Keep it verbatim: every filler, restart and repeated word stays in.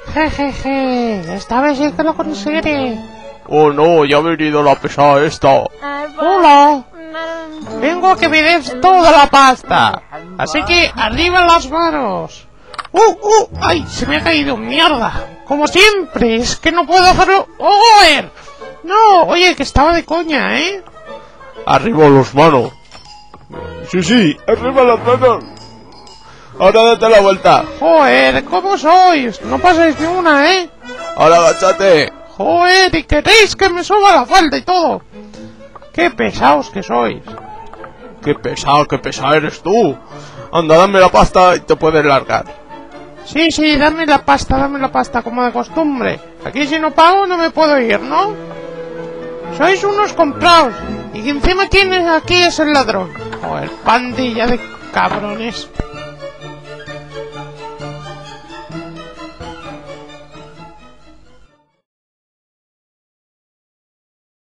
Jejeje, esta vez sí que lo conseguiré. Oh no, ya ha venido la pesada esta. Hola. Vengo a que me des toda la pasta. Así que arriba las manos. ¡Uh, uh! ¡Ay! Se me ha caído, mierda. Como siempre, es que no puedo hacerlo. ¡Oh, joder! No, oye, que estaba de coña, ¿eh? Arriba las manos. Sí, sí, arriba las manos. Ahora date la vuelta. Joder, ¿cómo sois? No pasáis ni una, ¿eh? Ahora agáchate. Joder, y queréis que me suba la falda y todo. Qué pesados que sois. Qué pesado, qué pesado eres tú. Anda, dame la pasta y te puedes largar. Sí, sí, dame la pasta, dame la pasta, como de costumbre. Aquí si no pago no me puedo ir, ¿no? Sois unos comprados. Y encima quién es aquí es el ladrón. Joder, pandilla de cabrones.